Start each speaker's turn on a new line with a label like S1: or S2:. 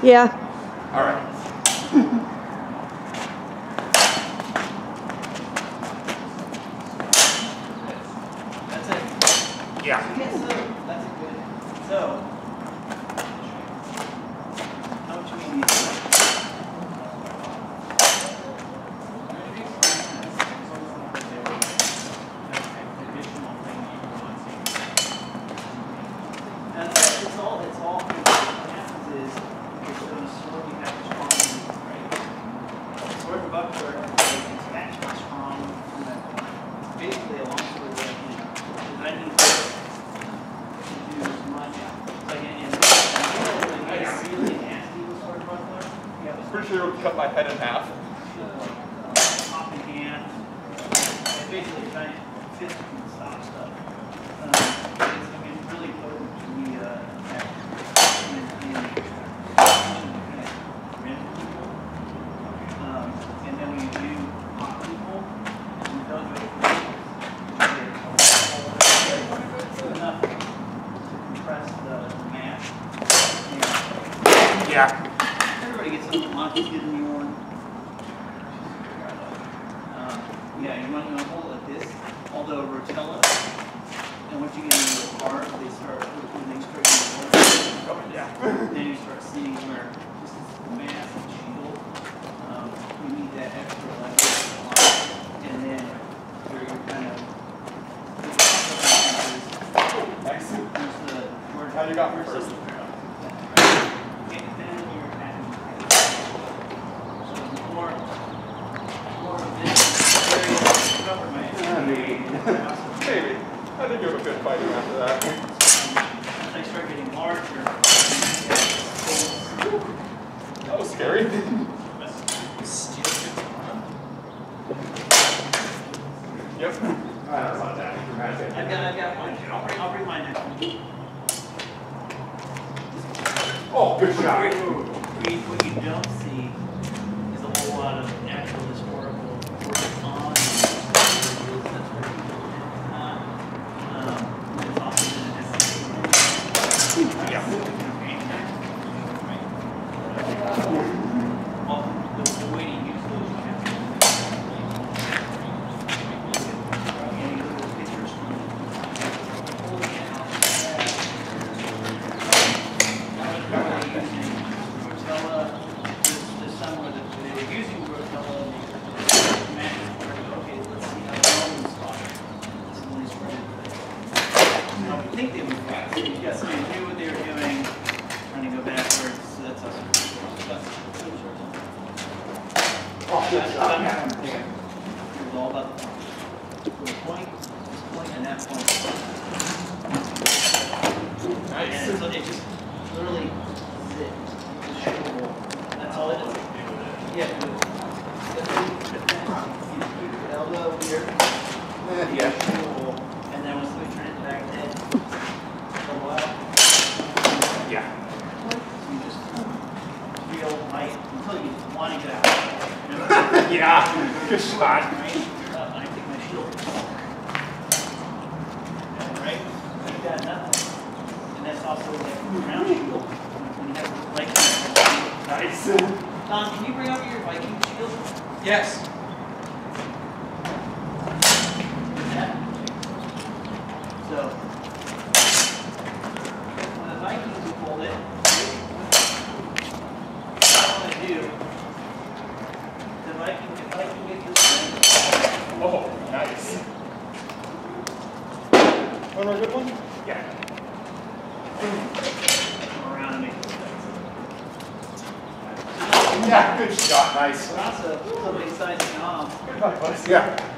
S1: Yeah.
S2: All right.
S3: That's it.
S2: Yeah.
S3: That's a good. So, how much do we need? It's all what happens is it's going to sort you have strong, right? Sort the buckler, it's actually strong from that point. Basically, a long story way of thinking. Because I need to do as much. Like in really nasty with sword buckler.
S2: I'm pretty sure it would cut my head in half.
S3: Pop in hand. It's basically a giant fist can stop stuff. It's really potent to the attack. And then when you do pop people, you don't do it enough to compress the mass.
S2: Yeah.
S3: Everybody gets something monkey gives me one. Yeah, you want to hold it like this, although rotella. And once you get into the part, when they start getting then you start seeing where this is the mass and shield. You need that extra level. And then where you're kind of
S2: Nice.
S3: where
S2: How you got me first?
S3: And then you're adding. So more of this area cover my
S2: Maybe. I think you're a good fighter after that.
S3: As I start getting larger,
S2: That was scary. Yep.
S3: I've got one. I'll bring my next one.
S2: Oh, good shot.
S3: What you don't see is a whole lot of actual historical work on. That's where people it's also been an
S2: Yeah.
S3: Well, the way to use those, you have to pictures from holding it out. Rotella, this summer that they were using Rotella, imagine, okay, let's see how long this talk. This is when they started. Now, we think they would, yes, they knew what they were doing, trying to go backwards, so that's us.
S2: Oh, good shot.
S3: It was all about the point, this point, and that point.
S2: Nice.
S3: And so it just literally zipped. That's all it is. Yeah. You keep your elbow here.
S2: Yeah.
S3: And then once we turn it back head, go out.
S2: Yeah.
S3: You just feel light until you want to get out.
S2: Yeah. Good shot.
S3: Right? I take my shield. Right? You got nothing. And that's also like round shield. When you have like
S2: Nice.
S3: Don, can you bring up your Viking shield?
S2: Yes.
S3: Yeah. So, when the Vikings hold it, what I want to do, if I can get this thing,
S2: Oh, nice. One more good one? Yeah.
S3: come around and make it.
S2: Yeah, good shot. Nice.
S3: But also, somebody signs me off.
S2: Good fight, buddy. Yeah.